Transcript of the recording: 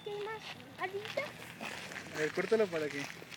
aquí hay más. ¿Adita? A ver, córtalo para que...